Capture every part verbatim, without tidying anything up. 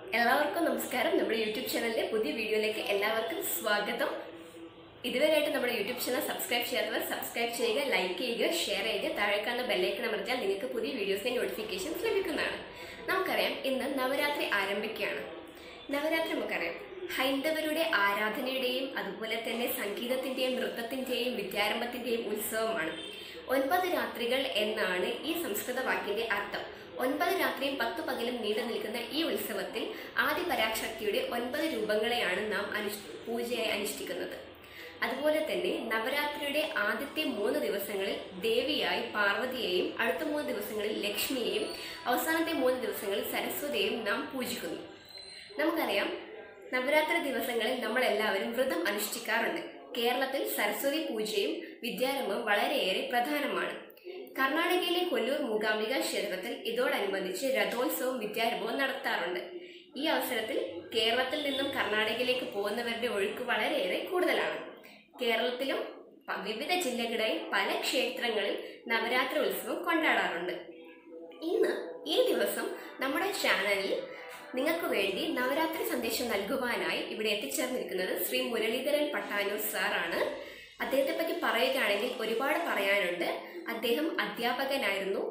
എല്ലാവർക്കും നമസ്കാരം. നമ്മുടെ യൂട്യൂബ് ചാനലിലെ പുതിയ വീഡിയോയിലേക്ക് എല്ലാവർക്കും സ്വാഗതം. ഇതുവരെയായിട്ട് നമ്മുടെ യൂട്യൂബ് ചാനൽ സബ്സ്ക്രൈബ് ചെയ്യാത്തവർ സബ്സ്ക്രൈബ് ചെയ്യുക, ലൈക്ക് ചെയ്യുക, ഷെയർ ചെയ്യുക. താഴെ കാണുന്ന ബെല്ലൈക്കൺ അമർത്തിയാൽ നിങ്ങൾക്ക് പുതിയ വീഡിയോസിന്റെ നോട്ടിഫിക്കേഷൻസ് ലഭിക്കുന്നതാണ്. നമുക്കറിയാം, ഇന്ന് നവരാത്രി ആരംഭിക്കുകയാണ്. നവരാത്രി നമുക്കറിയാം ഹൈന്ദവരുടെ ആരാധനയുടെയും അതുപോലെ തന്നെ സംഗീതത്തിന്റെയും നൃത്തത്തിന്റെയും വിദ്യാരംഭത്തിന്റെയും ഉത്സവമാണ്. ഒൻപത് രാത്രികൾ എന്നാണ് ഈ സംസ്കൃത വാക്കിന്റെ അർത്ഥം. ഒൻപത് രാത്രിയും പത്തു പകലും നീണ്ടു നിൽക്കുന്ന ഈ ഉത്സവത്തിൽ ആദിപരാശക്തിയുടെ ഒൻപത് രൂപങ്ങളെയാണ് നാം അനുഷ് പൂജയായി അനുഷ്ഠിക്കുന്നത്. അതുപോലെ തന്നെ നവരാത്രിയുടെ ആദ്യത്തെ മൂന്ന് ദിവസങ്ങളിൽ ദേവിയായി പാർവതിയെയും അടുത്ത മൂന്ന് ദിവസങ്ങളിൽ ലക്ഷ്മിയെയും അവസാനത്തെ മൂന്ന് ദിവസങ്ങളിൽ സരസ്വതിയെയും നാം പൂജിക്കുന്നു. നമുക്കറിയാം, നവരാത്രി ദിവസങ്ങളിൽ നമ്മൾ എല്ലാവരും വ്രതം അനുഷ്ഠിക്കാറുണ്ട്. കേരളത്തിൽ സരസ്വതി പൂജയും വിദ്യാരംഭവും വളരെയേറെ പ്രധാനമാണ്. കർണാടകയിലെ കൊല്ലൂർ മൂകാംബിക ക്ഷേത്രത്തിൽ ഇതോടനുബന്ധിച്ച് രഥോത്സവവും വിദ്യാരംഭവും നടത്താറുണ്ട്. ഈ അവസരത്തിൽ കേരളത്തിൽ നിന്നും കർണാടകയിലേക്ക് പോകുന്നവരുടെ ഒഴുക്ക് വളരെയേറെ കൂടുതലാണ്. കേരളത്തിലും വിവിധ ജില്ലകളിലായി പല ക്ഷേത്രങ്ങളിൽ നവരാത്രി ഉത്സവം കൊണ്ടാടാറുണ്ട്. ഇന്ന് ഈ ദിവസം നമ്മുടെ ചാനലിൽ നിങ്ങൾക്ക് വേണ്ടി നവരാത്രി സന്ദേശം നൽകുവാനായി ഇവിടെ എത്തിച്ചേർന്നിരിക്കുന്നത് ശ്രീ മുരളീധരൻ പട്ടാനൂർ സാറാണ്. അദ്ദേഹത്തെ പറ്റി പറയുകയാണെങ്കിൽ ഒരുപാട് പറയാനുണ്ട്. അദ്ദേഹം അധ്യാപകനായിരുന്നു,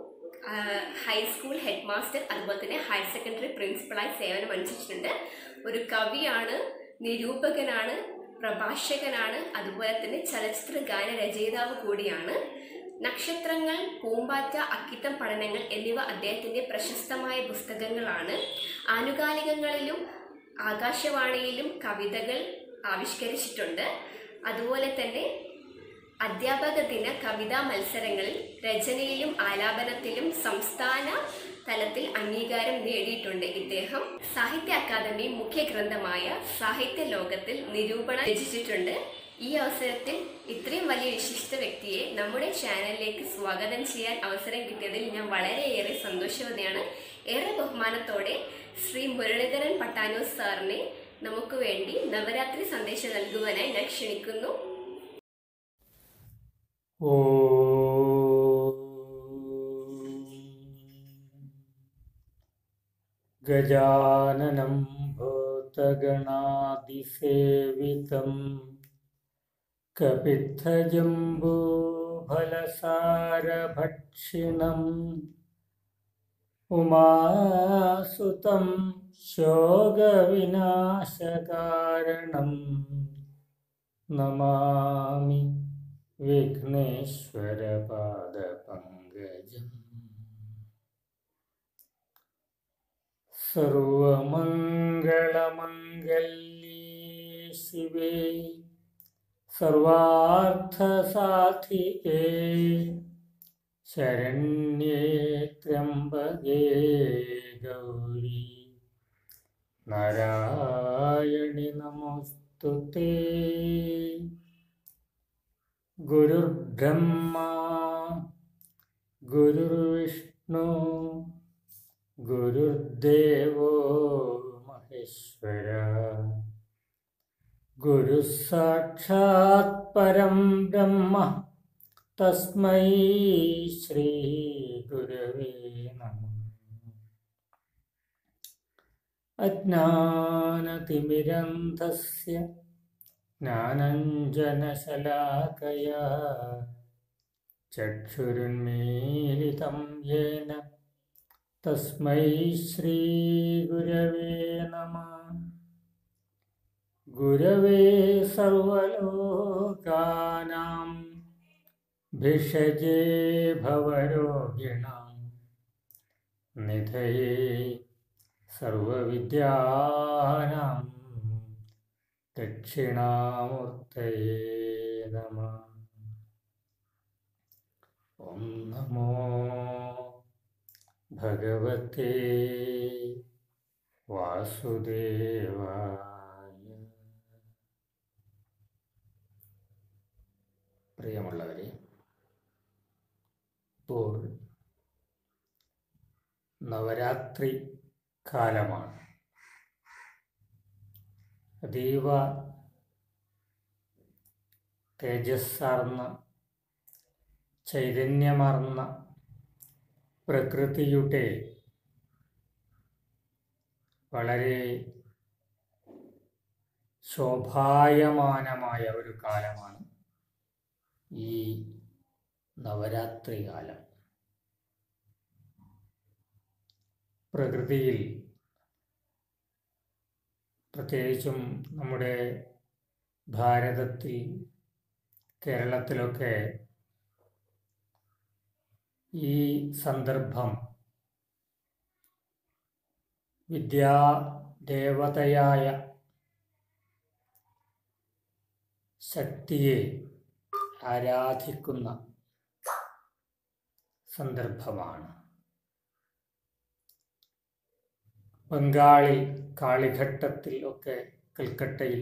ഹൈസ്കൂൾ ഹെഡ് മാസ്റ്റർ, അതുപോലെ തന്നെ ഹയർ സെക്കൻഡറി പ്രിൻസിപ്പളായി സേവനം അനുഷ്ഠിച്ചിട്ടുണ്ട്. ഒരു കവിയാണ്, നിരൂപകനാണ്, പ്രഭാഷകനാണ്, അതുപോലെ തന്നെ ചലച്ചിത്ര ഗാന രചയിതാവ് കൂടിയാണ്. നക്ഷത്രങ്ങൾ, പൂമ്പാറ്റ, അക്കിത്തം പഠനങ്ങൾ എന്നിവ അദ്ദേഹത്തിൻ്റെ പ്രശസ്തമായ പുസ്തകങ്ങളാണ്. ആനുകാലികങ്ങളിലും ആകാശവാണിയിലും കവിതകൾ ആവിഷ്കരിച്ചിട്ടുണ്ട്. അതുപോലെ തന്നെ അധ്യാപക ദിന കവിതാ മത്സരങ്ങളിൽ രചനയിലും ആലാപനത്തിലും സംസ്ഥാന തലത്തിൽ അംഗീകാരം നേടിയിട്ടുണ്ട്. ഇദ്ദേഹം സാഹിത്യ അക്കാദമി മുഖ്യ ഗ്രന്ഥമായ സാഹിത്യ ലോകത്തിൽ നിരൂപണം രചിച്ചിട്ടുണ്ട്. ഈ അവസരത്തിൽ ഇത്രയും വലിയ വിശിഷ്ട വ്യക്തിയെ നമ്മുടെ ചാനലിലേക്ക് സ്വാഗതം ചെയ്യാൻ അവസരം കിട്ടിയതിൽ ഞാൻ വളരെയേറെ സന്തോഷവതിയാണ്. ഏറെ ബഹുമാനത്തോടെ ശ്രീ മുരളീധരൻ പട്ടാനൂർ സാറിനെ നമുക്ക് വേണ്ടി നവരാത്രി സന്ദേശം നൽകുവാനായി ഞാൻ ക്ഷണിക്കുന്നു. ഓ ഗജാനനം ഭൂതഗണാതിസേവിതം കപിത്തജംബൂഫലസാരഭക്ഷിണം ഉമാസുതം ശോകവിനാശകാരണം നമാമി വിഘ്നേശ്വരപാദപങ്കജം. സർവമംഗളമംഗല്യേ ശിവേ സർവാർത്ഥസാധികേ ശരണ്യേ ത്രയംബകേ ഗൗരി നാരായണി നമോസ്തുതേ. ഗുരുർബ്രഹ്മ ഗുരുർവിഷ്ണു ഗുരുർദേവോ മഹേശ്വര ഗുരു സാക്ഷാത് പരം ബ്രഹ്മ തസ്മൈ ശ്രീ ഗുരവേ നമഃ. അജ്ഞാനതിമിരന്ധസ്യ ജ്ഞാനഞ്ജനശലാകയാ ചക്ഷുരുന്മീലിതം യേന തസ്മൈ ശ്രീ ഗുരവേ നമഃ. ഗുരവേ സർവലോകാനാം ഭിഷജേ ഭവരോഗിണാം നിധയേ സർവവിദ്യാനാം ദക്ഷിണാമൂർത്തയേ നമഃ. ഓം നമോ ഭഗവതേ വാസുദേവായ. പ്രിയമുള്ളവരെ, ഇപ്പോൾ നവരാത്രി കാലമാണ്. അതീവ തേജസ്സാർന്ന ചൈതന്യമാർന്ന പ്രകൃതിയുടെ വളരെ ശോഭായമാനമായ ഒരു കാലമാണ് ഈ നവരാത്രി കാലം. പ്രകൃതിയിൽ, പ്രത്യേകിച്ചും നമ്മുടെ ഭാരതത്തിൽ, കേരളത്തിലൊക്കെ ഈ സന്ദർഭം വിദ്യാദേവതയായ ശക്തിയെ ആരാധിക്കുന്ന സന്ദർഭമാണ്. ബംഗാളിൽ കാളിഘട്ടത്തിൽ ഒക്കെ, കൽക്കട്ടയിൽ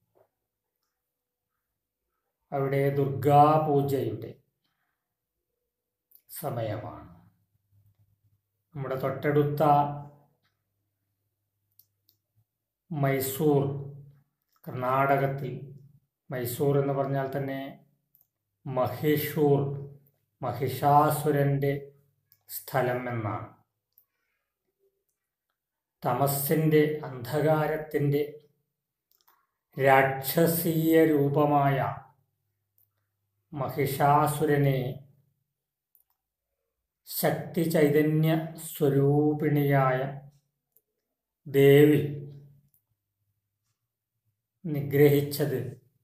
അവിടെ ദുർഗാപൂജയുടെ സമയമാണ്. നമ്മുടെ തൊട്ടടുത്ത മൈസൂർ, കർണാടകത്തിൽ, മൈസൂർ എന്ന് പറഞ്ഞാൽ തന്നെ മഹിഷൂർ, മഹിഷാസുരൻ്റെ സ്ഥലം എന്നാണ്. തമസ്സിൻ്റെ, അന്ധകാരത്തിൻ്റെ രാക്ഷസീയ രൂപമായ മഹിഷാസുരനെ ശക്തി ചൈതന്യ സ്വരൂപിണിയായ ദേവി നിഗ്രഹിച്ചത്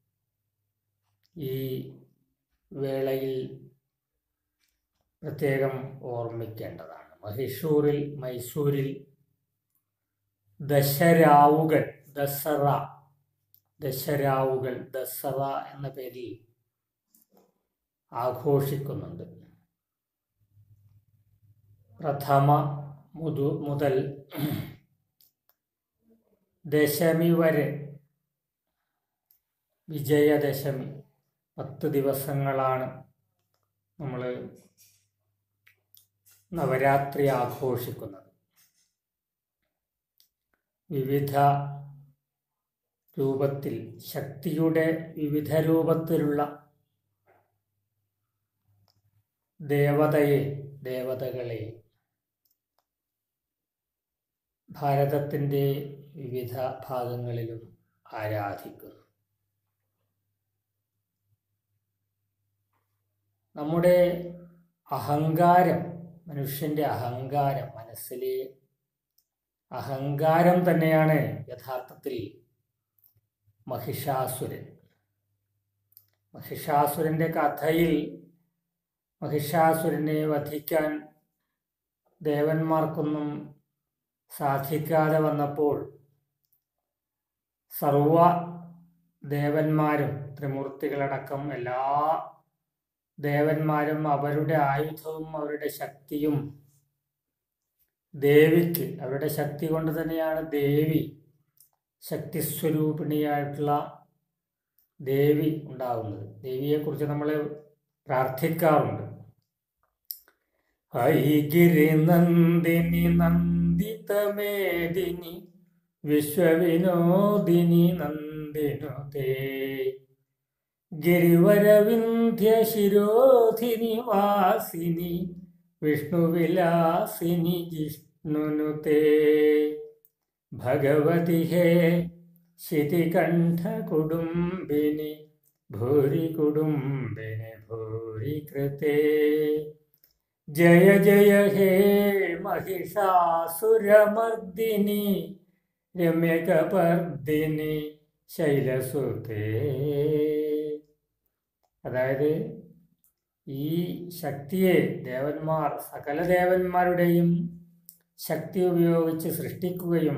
ഈ വേളയിൽ പ്രത്യേകം ഓർമ്മിക്കേണ്ടതാണ്. മഹീഷൂറിൽ, മൈസൂരിൽ ദശരാവുകൾ, ദസറ, ദശരാവുകൾ, ദസറ എന്ന പേരിൽ ആഘോഷിക്കുന്നുണ്ട്. പ്രഥമ മുതു മുതൽ ദശമി വരെ, വിജയദശമി, പത്ത് ദിവസങ്ങളാണ് നമ്മൾ നവരാത്രി ആഘോഷിക്കുന്നത്. വിവിധ രൂപത്തിൽ, ശക്തിയുടെ വിവിധ രൂപത്തിലുള്ള ദേവതയെ, ദേവതകളെ ഭാരതത്തിൻ്റെ വിവിധ ഭാഗങ്ങളിലും ആരാധിക്കുന്നു. നമ്മുടെ അഹങ്കാരം, മനുഷ്യൻ്റെ അഹങ്കാരം, മനസ്സിലെ അഹങ്കാരം തന്നെയാണ് യഥാർത്ഥത്തിൽ മഹിഷാസുരൻ. മഹിഷാസുരൻ്റെ കഥയിൽ മഹിഷാസുരനെ വധിക്കാൻ ദേവന്മാർക്കൊന്നും സാധിക്കാതെ വന്നപ്പോൾ സർവ ദേവന്മാരും, ത്രിമൂർത്തികളടക്കം എല്ലാ ദേവന്മാരും അവരുടെ ആയുധവും അവരുടെ ശക്തിയും ദേവിക്ക്, അവരുടെ ശക്തി കൊണ്ട് തന്നെയാണ് ദേവി, ശക്തിസ്വരൂപിണിയായിട്ടുള്ള ദേവി ഉണ്ടാകുന്നത്. ദേവിയെക്കുറിച്ച് നമ്മൾ പ്രാർത്ഥിക്കാറുണ്ട്. ഐഗിരി നന്ദിനി നന്ദിതമേദിനി വിശ്വവിനോദിനി നന്ദിനുതേ ഗിരിവരവിന്ധ്യ ശിരോധിനി വാസിനി വിഷ്ണുവിലാസിനി ജിഷ്ണുനുതേ ഭഗവതി ഹേ ശിതികണ്ഠ കുടുംബിനി ഭൂരി കുടുംബിനി ഭൂരി കൃതേ ജയ ജയ ഹേ മഹിഷാസുരമർദിനി രമ്യകപർദിനി ശൈലസുതേ. അതായത് ഈ ശക്തിയെ ദേവന്മാർ, സകല ദേവന്മാരുടെയും ശക്തി ഉപയോഗിച്ച് സൃഷ്ടിക്കുകയും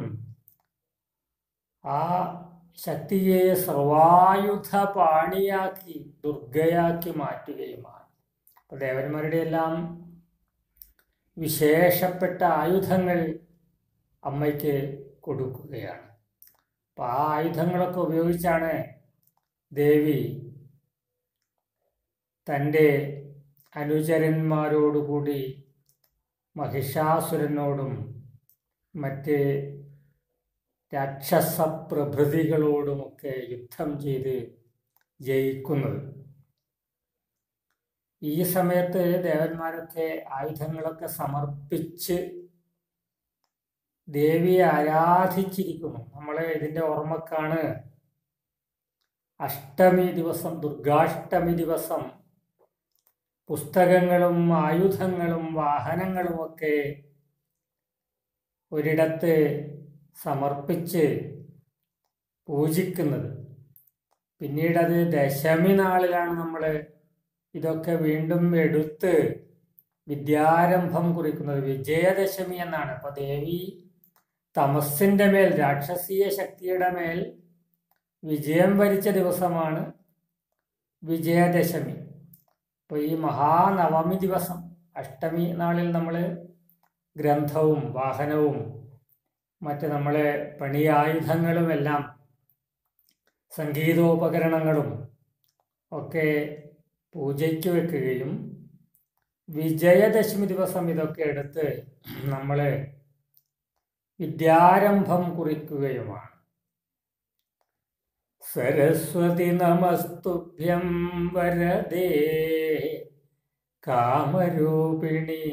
ആ ശക്തിയെ സർവായുധ പാണിയാക്കി ദുർഗയാക്കി മാറ്റുകയുമാണ്. അപ്പോൾ ദേവന്മാരുടെ എല്ലാം വിശേഷപ്പെട്ട ആയുധങ്ങൾ അമ്മയ്ക്ക് കൊടുക്കുകയാണ്. അപ്പം ആ ആയുധങ്ങളൊക്കെ ഉപയോഗിച്ചാണ് ദേവി തൻ്റെ അനുചരന്മാരോടുകൂടി മഹിഷാസുരനോടും മറ്റ് രാക്ഷസ പ്രഭൃതികളോടുമൊക്കെ യുദ്ധം ചെയ്ത് ജയിക്കുന്നത്. ഈ സമയത്ത് ദേവന്മാരൊക്കെ ആയുധങ്ങളൊക്കെ സമർപ്പിച്ച് ദേവിയെ ആരാധിച്ചിരിക്കുന്നു. നമ്മൾ ഇതിൻ്റെ ഓർമ്മക്കാണ് അഷ്ടമി ദിവസം, ദുർഗാഷ്ടമി ദിവസം പുസ്തകങ്ങളും ആയുധങ്ങളും വാഹനങ്ങളുമൊക്കെ ഒരിടത്ത് സമർപ്പിച്ച് പൂജിക്കുന്നത്. പിന്നീടത് ദശമി നാളിലാണ് നമ്മൾ ഇതൊക്കെ വീണ്ടും എടുത്ത് വിദ്യാരംഭം കുറിക്കുന്നത്. വിജയദശമി എന്നാണ്. അപ്പോൾ ദേവി തമസ്സിൻ്റെ മേൽ, രാക്ഷസീയ ശക്തിയുടെ മേൽ വിജയം വരിച്ച ദിവസമാണ് വിജയദശമി. അപ്പോൾ ഈ മഹാനവമി ദിവസം, അഷ്ടമി നാളിൽ നമ്മൾ ഗ്രന്ഥവും വാഹനവും മറ്റ് നമ്മളെ പണിയായുധങ്ങളുമെല്ലാം സംഗീതോപകരണങ്ങളും ഒക്കെ പൂജയ്ക്ക് വെക്കുകയും വിജയദശമി ദിവസം ഇതൊക്കെ എടുത്ത് നമ്മൾ വിദ്യാരംഭം കുറിക്കുകയുമാണ്. സരസ്വതി നമസ്തുഭ്യം വരദേ കാമരൂപിണി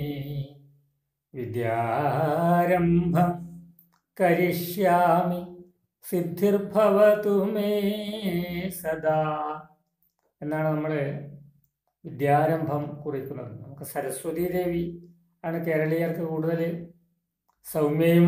വിദ്യാരംഭം കരിഷ്യാമി സിദ്ധിർഭവതു മേ സദാ എന്നാണ് നമ്മൾ വിദ്യാരംഭം കുറിക്കുന്നത്. നമുക്ക് സരസ്വതി ദേവി ആണ് കേരളീയർക്ക് കൂടുതൽ സൗമ്യയും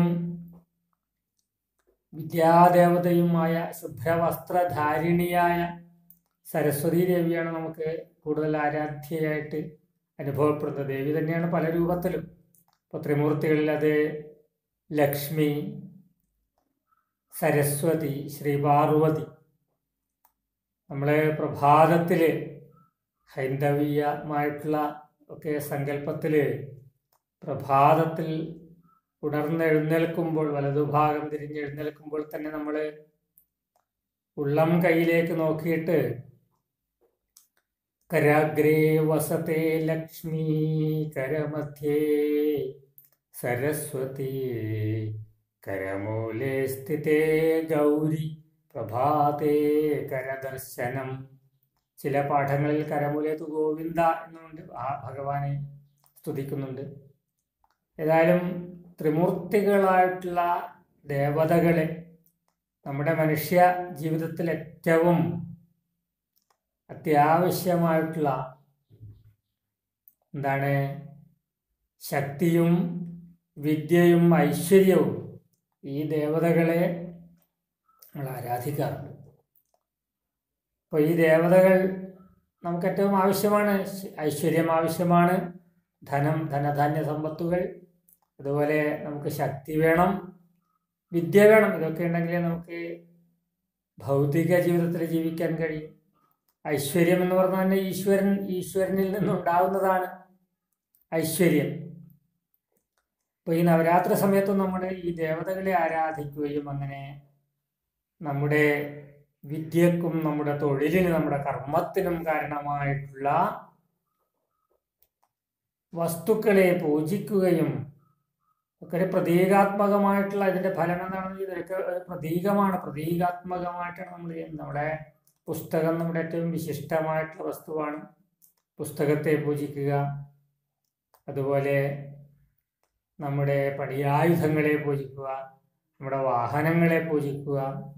വിദ്യാദേവതയുമായ ശുഭ്രവസ്ത്രധാരിണിയായ സരസ്വതി ദേവിയാണ് നമുക്ക് കൂടുതൽ ആരാധ്യയായിട്ട് അനുഭവപ്പെടുന്നത്. ദേവി തന്നെയാണ് പല രൂപത്തിലും. ഇപ്പോൾ ത്രിമൂർത്തികളിൽ അത് ലക്ഷ്മി, സരസ്വതി, ശ്രീ പാർവതി. നമ്മളെ പ്രഭാതത്തിൽ ഹൈന്ദവീയമായിട്ടുള്ള ഒക്കെ സങ്കല്പത്തിൽ പ്രഭാതത്തിൽ ഉണർന്നെഴുന്നേൽക്കുമ്പോൾ, വലതുഭാഗം തിരിഞ്ഞെഴുന്നേൽക്കുമ്പോൾ തന്നെ നമ്മൾ ഉള്ളം കൈയിലേക്ക് നോക്കിയിട്ട് കരാഗ്രേ വസതേ ലക്ഷ്മി കരമധ്യേ സരസ്വതി കരമൂലേ സ്ഥിതേ ഗൗരി പ്രഭാതേ കരദർശനം. ചില പാഠങ്ങളിൽ കരമൂലേതു ഗോവിന്ദ എന്നുകൊണ്ട് ആ ഭഗവാനെ സ്തുതിക്കുന്നുണ്ട്. ഏതായാലും ത്രിമൂർത്തികളായിട്ടുള്ള ദേവതകളെ നമ്മുടെ മനുഷ്യ ജീവിതത്തിൽ ഏറ്റവും അത്യാവശ്യമായിട്ടുള്ള എന്താണ് ശക്തിയും വിദ്യയും ഐശ്വര്യവും ഈ ദേവതകളെ നമ്മൾ ആരാധിക്കാറുണ്ട്. അപ്പോൾ ഈ ദേവതകൾ നമുക്ക് ഏറ്റവും ആവശ്യമാണ്. ഐശ്വര്യം ആവശ്യമാണ്, ധനം, ധനധാന്യ സമ്പത്തുകൾ, അതുപോലെ നമുക്ക് ശക്തി വേണം, വിദ്യ വേണം. ഇതൊക്കെ ഉണ്ടെങ്കിലേ നമുക്ക് ഭൗതിക ജീവിതത്തിൽ ജീവിക്കാൻ കഴിയും. ഐശ്വര്യം എന്ന് പറഞ്ഞാൽ തന്നെ ഈശ്വരൻ ഈശ്വരനിൽ നിന്നുണ്ടാവുന്നതാണ് ഐശ്വര്യം. അപ്പോൾ ഈ നവരാത്രി സമയത്തും നമ്മൾ ഈ ദേവതകളെ ആരാധിക്കുകയും അങ്ങനെ നമ്മുടെ വിദ്യക്കും നമ്മുടെ തൊഴിലിനും നമ്മുടെ കർമ്മത്തിനും കാരണമായിട്ടുള്ള വസ്തുക്കളെ പൂജിക്കുകയും ഒക്കെ പ്രതീകാത്മകമായിട്ടുള്ള ഇതിൻ്റെ ഫലം എന്താണെന്ന് ഇതൊക്കെ പ്രതീകമാണ്. പ്രതീകാത്മകമായിട്ടാണ് നമ്മൾ ചെയ്യുന്നത്. നമ്മുടെ പുസ്തകം നമ്മുടെ ഏറ്റവും വിശിഷ്ടമായിട്ടുള്ള വസ്തുവാണ്. പുസ്തകത്തെ പൂജിക്കുക, അതുപോലെ നമ്മുടെ പണിയായുധങ്ങളെ പൂജിക്കുക, നമ്മുടെ വാഹനങ്ങളെ പൂജിക്കുക.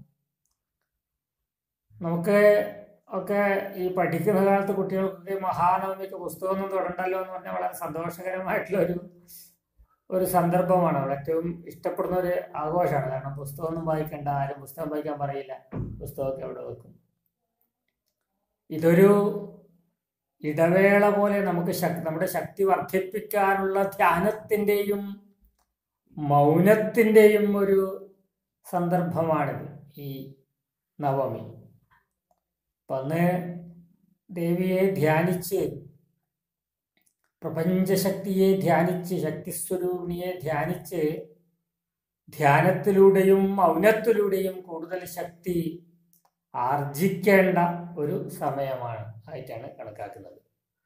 നമുക്ക് ഒക്കെ ഈ പഠിക്കുന്ന കാലത്ത് കുട്ടികൾക്ക് മഹാനവമിക്ക് പുസ്തകമൊന്നും തുടണ്ടല്ലോ എന്ന് പറഞ്ഞാൽ വളരെ സന്തോഷകരമായിട്ടുള്ള ഒരു ഒരു സന്ദർഭമാണ്. അവിടെ ഏറ്റവും ഇഷ്ടപ്പെടുന്ന ഒരു ആഘോഷമാണ്. കാരണം പുസ്തകമൊന്നും വായിക്കണ്ട, ആരും പുസ്തകം വായിക്കാൻ പറയില്ല, പുസ്തകമൊക്കെ അവിടെ വെക്കും. ഇതൊരു ഇടവേള പോലെ നമുക്ക് ശക്തി നമ്മുടെ ശക്തി വർദ്ധിപ്പിക്കാനുള്ള ധ്യാനത്തിൻ്റെയും മൗനത്തിൻ്റെയും ഒരു സന്ദർഭമാണിത് ഈ നവമി. അപ്പം അന്ന് ദേവിയെ ധ്യാനിച്ച്, പ്രപഞ്ചശക്തിയെ ധ്യാനിച്ച്, ശക്തിസ്വരൂപിണിയെ ധ്യാനിച്ച് ധ്യാനത്തിലൂടെയും മൗനത്തിലൂടെയും കൂടുതൽ ശക്തി ആർജിക്കേണ്ട ഒരു സമയമാണ് ആയിട്ടാണ് കണക്കാക്കുന്നത്.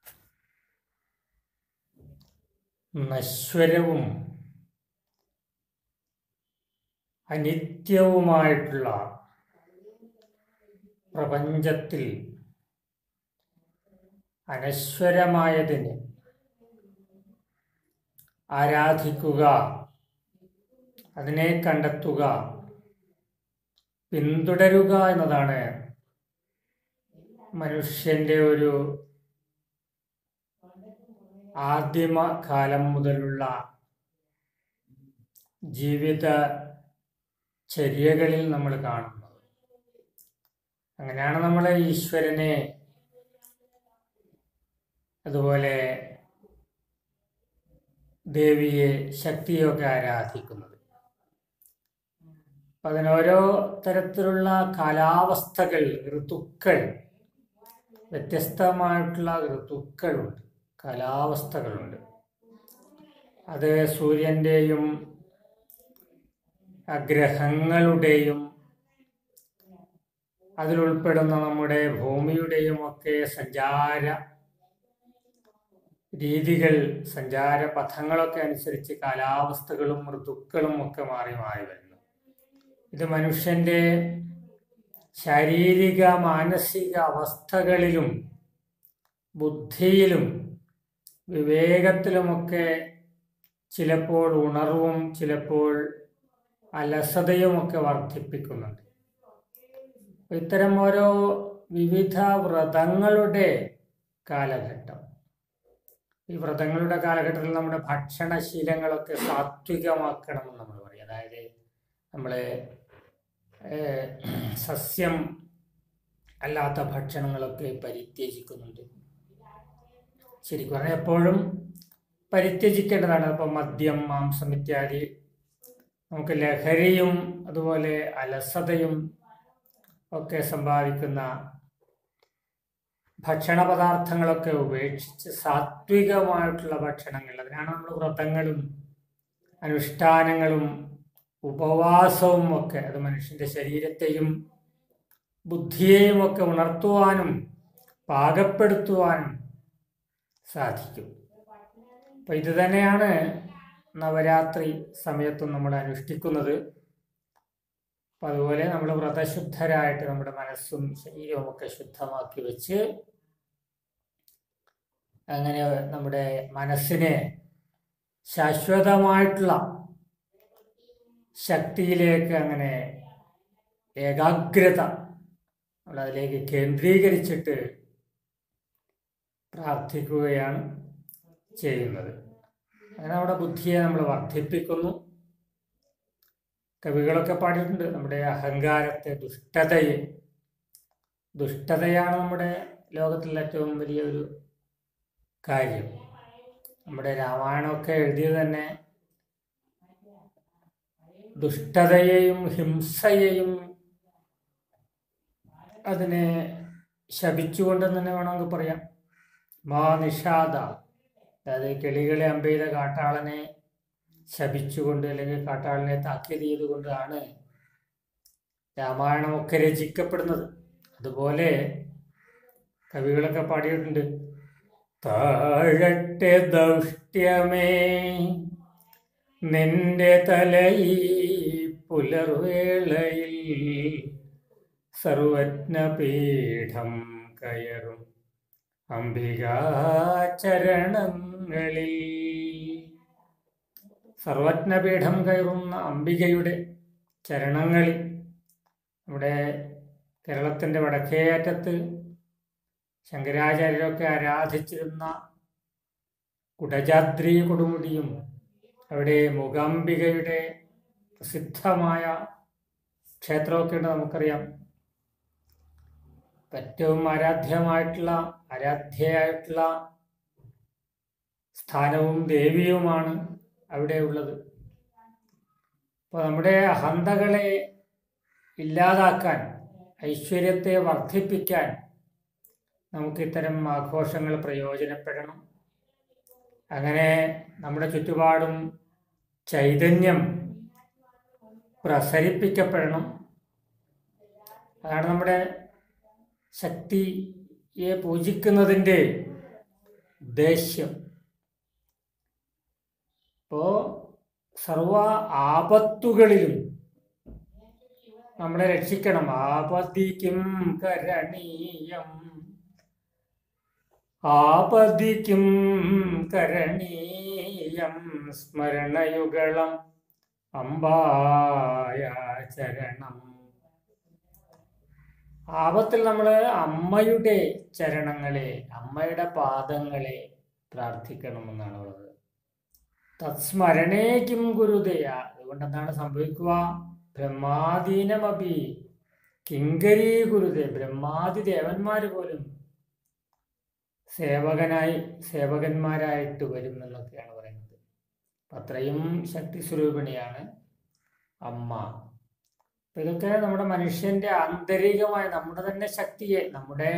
നശ്വരവും അനിത്യവുമായിട്ടുള്ള പ്രപഞ്ചത്തിൽ അനശ്വരമായതിന് ആരാധിക്കുക, അതിനെ കണ്ടെത്തുക, പിന്തുടരുക എന്നതാണ് മനുഷ്യന്റെ ഒരു ആദിമ കാലം മുതലുള്ള ജീവിത ചര്യകളിൽ നമ്മൾ കാണുന്നത്. അങ്ങനെയാണ് നമ്മൾ ഈശ്വരനെ, അതുപോലെ ദേവിയെ, ശക്തിയൊക്കെ ആരാധിക്കുന്നത്. അപ്പം അതിനോരോ തരത്തിലുള്ള കാലാവസ്ഥകൾ, ഋതുക്കൾ, വ്യത്യസ്തമായിട്ടുള്ള ഋതുക്കളുണ്ട്, കാലാവസ്ഥകളുണ്ട്. അത് സൂര്യൻ്റെയും ഗ്രഹങ്ങളുടെയും അതിലുൾപ്പെടുന്ന നമ്മുടെ ഭൂമിയുടെയും ഒക്കെ സഞ്ചാര രീതികൾ, സഞ്ചാര പഥങ്ങളൊക്കെ അനുസരിച്ച് കാലാവസ്ഥകളും ഋതുക്കളും ഒക്കെ മാറി മാറി വരുന്നു. ഇത് മനുഷ്യന്റെ ശാരീരിക മാനസിക അവസ്ഥകളിലും ബുദ്ധിയിലും വിവേകത്തിലുമൊക്കെ ചിലപ്പോൾ ഉണർവും ചിലപ്പോൾ അലസതയുമൊക്കെ വർദ്ധിപ്പിക്കുന്നുണ്ട്. ഇത്തരം ഓരോ വിവിധ വ്രതങ്ങളുടെ കാലഘട്ടം, ഈ വ്രതങ്ങളുടെ കാലഘട്ടത്തിൽ നമ്മുടെ ഭക്ഷണശീലങ്ങളൊക്കെ സാത്വികമാക്കണമെന്ന് നമ്മൾ പറയും. അതായത് നമ്മൾ സസ്യം അല്ലാത്ത ഭക്ഷണങ്ങളൊക്കെ പരിത്യജിക്കുന്നുണ്ട്. ശരിക്കും പറഞ്ഞാൽ എപ്പോഴും പരിത്യജിക്കേണ്ടതാണ്. അപ്പം മദ്യം, മാംസം ഇത്യാദി നമുക്ക് ലഹരിയും അതുപോലെ അലസതയും ഒക്കെ സമ്പാദിക്കുന്ന ഭക്ഷണ പദാർത്ഥങ്ങളൊക്കെ ഉപേക്ഷിച്ച് സാത്വികമായിട്ടുള്ള ഭക്ഷണങ്ങൾ, അതിനാണ് നമ്മൾ വ്രതങ്ങളും അനുഷ്ഠാനങ്ങളും ഉപവാസവും ഒക്കെ. അത് മനുഷ്യന്റെ ശരീരത്തെയും ബുദ്ധിയെയും ഒക്കെ ഉണർത്തുവാനും പാകപ്പെടുത്തുവാനും സാധിക്കും. അപ്പം ഇത് തന്നെയാണ് നവരാത്രി സമയത്തും നമ്മൾ അനുഷ്ഠിക്കുന്നത്. അപ്പം അതുപോലെ നമ്മൾ വ്രതശുദ്ധരായിട്ട് നമ്മുടെ മനസ്സും ശരീരവും ഒക്കെ ശുദ്ധമാക്കി വെച്ച് അങ്ങനെ നമ്മുടെ മനസ്സിനെ ശാശ്വതമായിട്ടുള്ള ശക്തിയിലേക്ക് അങ്ങനെ ഏകാഗ്രത നമ്മൾ അതിലേക്ക് കേന്ദ്രീകരിച്ചിട്ട് പ്രാർത്ഥിക്കുകയാണ് ചെയ്യുന്നത്. അങ്ങനെ നമ്മുടെ ബുദ്ധിയെ നമ്മൾ വർദ്ധിപ്പിക്കുന്നു. കവികളൊക്കെ പാടിയിട്ടുണ്ട് നമ്മുടെ അഹങ്കാരത്തെ, ദുഷ്ടതയെ. ദുഷ്ടതയാണ് നമ്മുടെ ലോകത്തിലെ ഏറ്റവും വലിയൊരു കാര്യം. നമ്മുടെ രാമായണമൊക്കെ എഴുതിയത് തന്നെ ദുഷ്ടതയെയും ഹിംസയെയും അതിനെ ശപിച്ചുകൊണ്ടെന്ന് തന്നെ വേണമെങ്കിൽ പറയാം. മാ നിഷാദ, അതായത് കിളികളെ അമ്പെയ്ത കാട്ടാളനെ ശപിച്ചുകൊണ്ട് അല്ലെങ്കിൽ കാട്ടാളനെ താക്കീത് ചെയ്തുകൊണ്ടാണ് രാമായണമൊക്കെ രചിക്കപ്പെടുന്നത്. അതുപോലെ കവികളൊക്കെ പാടിയിട്ടുണ്ട്. താഴട്ടെ ദൗഷ്ട്യമേ നിന്റെ തലയി പുലർവേളയിൽ സർവജ്ഞപീഠം കയറും അംബികാചരണങ്ങളിൽ. സർവജ്ഞപീഠം കയറുന്ന അംബികയുടെ ചരണങ്ങളിൽ. നമ്മുടെ കേരളത്തിൻ്റെ വടക്കേ അറ്റത്ത് ശങ്കരാചാര്യരൊക്കെ ആരാധിച്ചിരുന്ന കുടജാദ്രി കൊടുമുടിയും അവിടെ മൂകാംബികയുടെ പ്രസിദ്ധമായ ക്ഷേത്രമൊക്കെ ഉണ്ട്, നമുക്കറിയാം. ഏറ്റവും ആരാധ്യമായിട്ടുള്ള ആരാധ്യയായിട്ടുള്ള സ്ഥാനവും ദേവിയുമാണ് അവിടെ ഉള്ളത്. അപ്പോൾ നമ്മുടെ അഹന്തകളെ ഇല്ലാതാക്കാൻ, ഐശ്വര്യത്തെ വർദ്ധിപ്പിക്കാൻ നമുക്ക് ഇത്തരം ആഘോഷങ്ങൾ പ്രയോജനപ്പെടണം. അങ്ങനെ നമ്മുടെ ചുറ്റുപാടും ചൈതന്യം പ്രസരിപ്പിക്കപ്പെടണം. അതാണ് നമ്മുടെ ശക്തിയെ പൂജിക്കുന്നതിൻ്റെ ഉദ്ദേശ്യം. അപ്പോൾ സർവ ആപത്തുകളിലും നമ്മളെ രക്ഷിക്കണം. ആപതിക്കും കരണീയം ആപതിക്കും കരണീയം സ്മരണയുഗളം അംബായ ചരണം. ആപത്തിൽ നമ്മൾ അമ്മയുടെ ചരണങ്ങളെ, അമ്മയുടെ പാദങ്ങളെ പ്രാർത്ഥിക്കണമെന്നാണ് ഉള്ളത്. തത്സ്മരണേ കിം ഗുരുതയ. അതുകൊണ്ട് എന്താണ് സംഭവിക്കുക? ബ്രഹ്മാദീനമപി കിങ്കരീ ഗുരുതേ. ബ്രഹ്മാദി ദേവന്മാർ പോലും സേവകനായി സേവകന്മാരായിട്ട് വരും എന്നൊക്കെയാണ് പറയുന്നത്. അത്രയും ശക്തി സ്വരൂപിണിയാണ് അമ്മ. അപ്പൊ ഇതൊക്കെ നമ്മുടെ മനുഷ്യന്റെ ആന്തരികമായ നമ്മുടെ തന്നെ ശക്തിയെ, നമ്മുടെ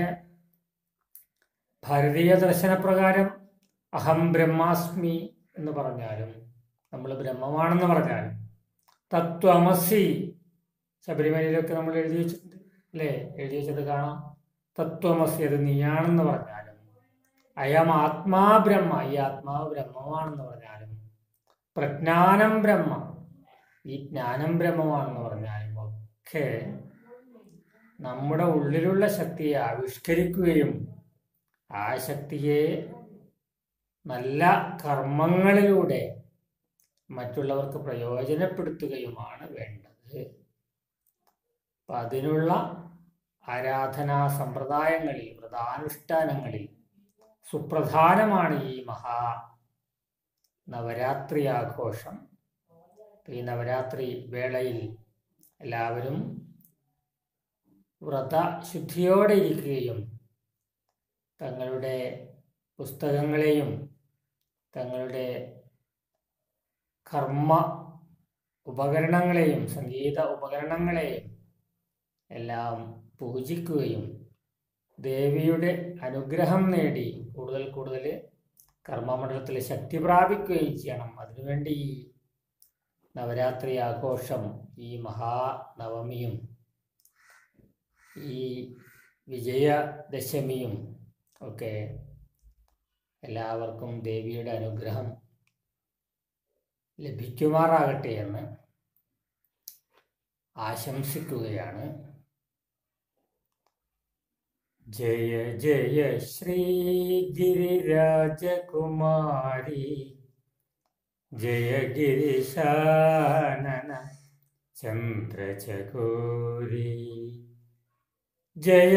ഭാരതീയ ദർശനപ്രകാരം അഹം ബ്രഹ്മാസ്മി എന്ന് പറഞ്ഞാലും, നമ്മൾ ബ്രഹ്മമാണെന്ന് പറഞ്ഞാലും, തത്വമസി ശബരിമലയിലൊക്കെ നമ്മൾ എഴുതി വെച്ചിട്ടുണ്ട് അല്ലേ? എഴുതി വെച്ചത് കാണാം. തത്വമസി, അത് നീയാണെന്ന് പറഞ്ഞാലും, അയം ആത്മാ ബ്രഹ്മ, ഈ ആത്മാവ് ബ്രഹ്മമാണെന്ന് പറഞ്ഞാലും, പ്രജ്ഞാനം ബ്രഹ്മ, ഈ ജ്ഞാനം ബ്രഹ്മമാണെന്ന് പറഞ്ഞാലും ഒക്കെ നമ്മുടെ ഉള്ളിലുള്ള ശക്തിയെ ആവിഷ്കരിക്കുകയും ആ ശക്തിയെ നല്ല കർമ്മങ്ങളിലൂടെ മറ്റുള്ളവർക്ക് പ്രയോജനപ്പെടുത്തുകയുമാണ് വേണ്ടത്. അപ്പം അതിനുള്ള ആരാധനാ സമ്പ്രദായങ്ങളിൽ, വ്രതാനുഷ്ഠാനങ്ങളിൽ സുപ്രധാനമാണ് ഈ മഹാ നവരാത്രി ആഘോഷം. ഈ നവരാത്രി വേളയിൽ എല്ലാവരും വ്രതശുദ്ധിയോടെ ഇരിക്കുകയും തങ്ങളുടെ പുസ്തകങ്ങളെയും തങ്ങളുടെ കർമ്മ ഉപകരണങ്ങളെയും സംഗീത ഉപകരണങ്ങളെയും എല്ലാം പൂജിക്കുകയും ദേവിയുടെ അനുഗ്രഹം നേടി കൂടുതൽ കൂടുതൽ കർമ്മമണ്ഡലത്തിൽ ശക്തി പ്രാപിക്കുകയും ചെയ്യണം. അതിനുവേണ്ടി ഈ നവരാത്രി ആഘോഷം, ഈ മഹാനവമിയും ഈ വിജയദശമിയും ഒക്കെ എല്ലാവർക്കും ദേവിയുടെ അനുഗ്രഹം ലഭിക്കുമാറാകട്ടെ എന്ന് ആശംസിക്കുകയാണ്. ജയ ജയ ശ്രീ ഗിരിരാജകുമാരി, ജയ ഗിരിശാനന ചന്ദ്രചകോരി, ജയ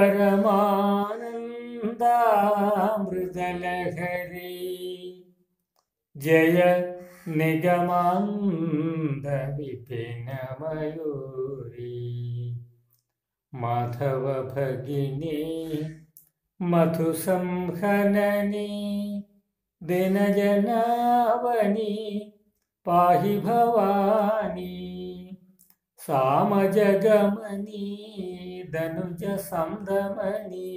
പരമാനന്ദാമൃതലഹരി, ജയ നിഗമാന്ത വിപിനമയൂരി, മാധവ ഭഗിനി മധുസംഹനനി, ദിനജനാവനി പാഹി ഭവാനി, സാമജഗമനി ധനുജ സംദമനി,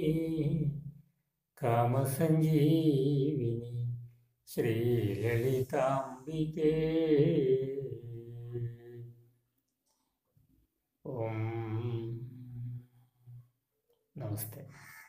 കാമസഞ്ജീവിനി ശ്രീലളിതാംബികേ. ഓം നമസ്തേ.